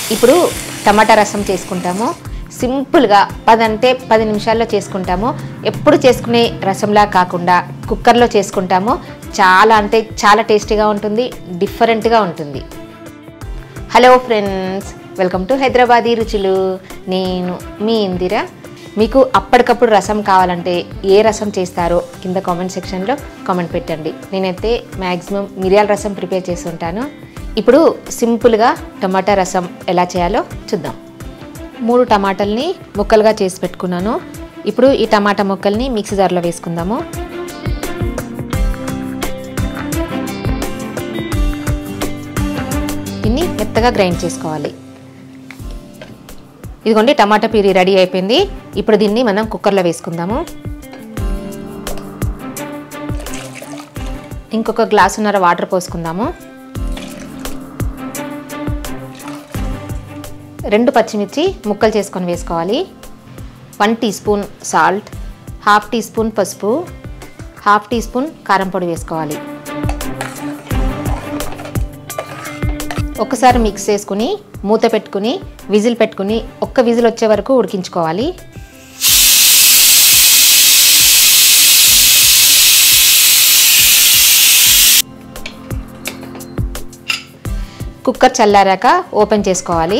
ఇప్పుడు టమాటా రసం చేసుకుంటాము. సింపుల్గా 10 నిమిషాల్లో చేసుకుంటాము. ఎప్పుడు చేసుకునే రసంలా కాకుండా కుక్కర్లో చేసుకుంటాము. చాలా టేస్టీగా ఉంటుంది, డిఫరెంట్గా ఉంటుంది. Hello friends, welcome to Hyderabadi రుచులు. నేను మీ ఇందిర. మీకు అప్పటికప్పుడు రసం కావాలంటే ఏ రసం చేస్తారో కింద కామెంట్ సెక్షన్లో కామెంట్ పెట్టండి. నేనైతే మ్యాక్సిమం మిరియాల రసం ప్రిపేర్ చేసి ఉంటాను. ఇప్పుడు సింపుల్గా టమాటా రసం ఎలా చేయాలో చూద్దాం. 3 టమాటాలని ముక్కలుగా చేసి పెట్టుకున్నాను. ఇప్పుడు ఈ టమాటా ముక్కల్ని మిక్సీ జార్లో వేసుకుందాము. దీన్ని మెత్తగా గ్రైండ్ చేసుకోవాలి. ఇదిగోండి, టమాటా ప్యూరీ రెడీ అయిపోయింది. ఇప్పుడు దీన్ని మనం కుక్కర్లో వేసుకుందాము. ఇంకొక గ్లాసున్నర వాటర్ పోసుకుందాము. 2 పచ్చిమిర్చి ముక్కలు చేసుకొని వేసుకోవాలి. 1 teaspoon salt, 1/2 teaspoon పసుపు, 1/2 టీ స్పూన్ కారం పొడి వేసుకోవాలి. ఒకసారి మిక్స్ చేసుకుని మూత పెట్టుకుని విజిల్ పెట్టుకుని ఒక్క విజిల్ వచ్చే వరకు ఉడికించుకోవాలి. కుక్కర్ చల్లారాక ఓపెన్ చేసుకోవాలి.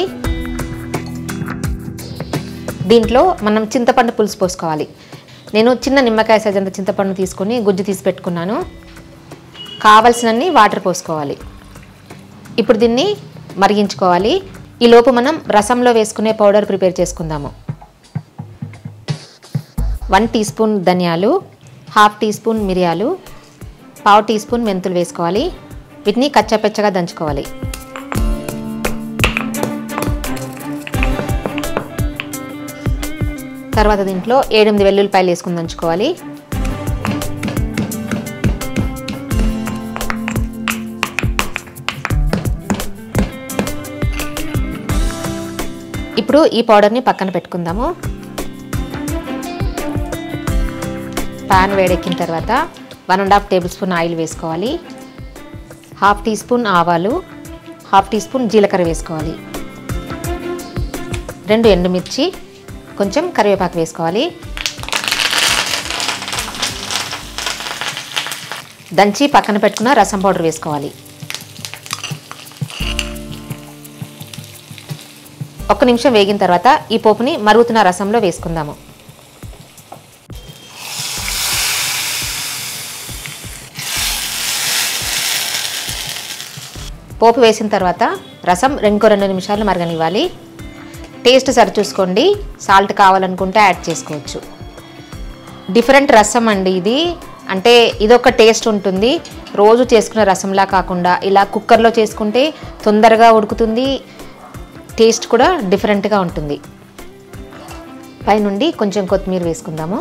దీంట్లో మనం చింతపండు పులుసు పోసుకోవాలి. నేను చిన్న నిమ్మకాయ సైజ్ అంత చింతపండు తీసుకొని గుజ్జు తీసి పెట్టుకున్నాను. కావలసినన్ని వాటర్ పోసుకోవాలి. ఇప్పుడు దీన్ని మరిగించుకోవాలి. ఈ లోపు మనం రసంలో వేసుకునే పౌడర్ ప్రిపేర్ చేసుకుందాము. 1 టీ స్పూన్ ధనియాలు, 1/2 టీ స్పూన్ మిరియాలు, 1/2 టీ స్పూన్ మెంతులు వేసుకోవాలి. వీటిని కచ్చాపెచ్చగా దంచుకోవాలి. తర్వాత దీంట్లో 7-8 వెల్లుల్లిపాయలు వేసుకుని దంచుకోవాలి. ఇప్పుడు ఈ పౌడర్ని పక్కన పెట్టుకుందాము. పాన్ వేడెక్కిన తర్వాత 1.5 టేబుల్ స్పూన్ ఆయిల్ వేసుకోవాలి. 1/2 టీ స్పూన్ ఆవాలు, 1/2 టీ స్పూన్ జీలకర్ర వేసుకోవాలి. 2 ఎండుమిర్చి, కొంచెం కరివేపాకు వేసుకోవాలి. దంచి పక్కన పెట్టుకున్న రసం పౌడర్ వేసుకోవాలి. 1 నిమిషం వేగిన తర్వాత ఈ పోపుని మరుగుతున్న రసంలో వేసుకుందాము. పోపు వేసిన తర్వాత రసం ఇంకో 2 నిమిషాలు మరగనివ్వాలి. టేస్ట్ సరి చూసుకోండి. సాల్ట్ కావాలనుకుంటే యాడ్ చేసుకోవచ్చు. డిఫరెంట్ రసం అండి ఇది. అంటే ఇదొక టేస్ట్ ఉంటుంది. రోజు చేసుకునే రసంలా కాకుండా ఇలా కుక్కర్లో చేసుకుంటే తొందరగా ఉడుకుతుంది. టేస్ట్ కూడా డిఫరెంట్గా ఉంటుంది. పైనుండి కొంచెం కొత్తిమీర వేసుకుందాము.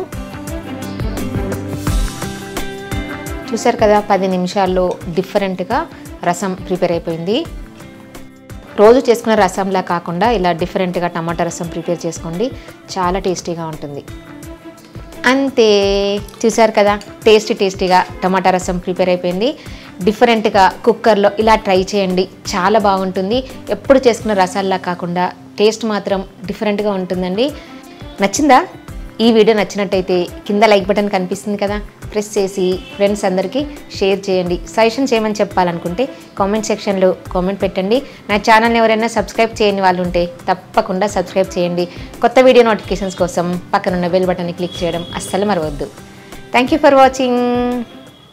చూసారు కదా, 10 నిమిషాల్లో డిఫరెంట్గా రసం ప్రిపేర్ అయిపోయింది. రోజు చేసుకునే రసంలా కాకుండా ఇలా డిఫరెంట్గా టమాటా రసం ప్రిపేర్ చేసుకోండి. చాలా టేస్టీగా ఉంటుంది. అంతే, చూసారు కదా, టేస్టీగా టమాటా రసం ప్రిపేర్ అయిపోయింది. డిఫరెంట్గా కుక్కర్లో ఇలా ట్రై చేయండి. చాలా బాగుంటుంది. ఎప్పుడు చేసుకున్న రసాల్లా కాకుండా టేస్ట్ మాత్రం డిఫరెంట్గా ఉంటుందండి. నచ్చిందా? ఈ వీడియో నచ్చినట్టయితే కింద లైక్ బటన్ కనిపిస్తుంది కదా, ప్రెస్ చేసి ఫ్రెండ్స్ అందరికీ షేర్ చేయండి. సజెషన్ చేయమని చెప్పాలనుకుంటే కామెంట్ సెక్షన్లో కామెంట్ పెట్టండి. నా ఛానల్ని ఎవరైనా సబ్స్క్రైబ్ చేయని వాళ్ళు ఉంటే తప్పకుండా సబ్స్క్రైబ్ చేయండి. కొత్త వీడియో నోటిఫికేషన్స్ కోసం పక్కనున్న బెల్ బటన్ని క్లిక్ చేయడం అస్సలు మరవద్దు. Thank you for watching.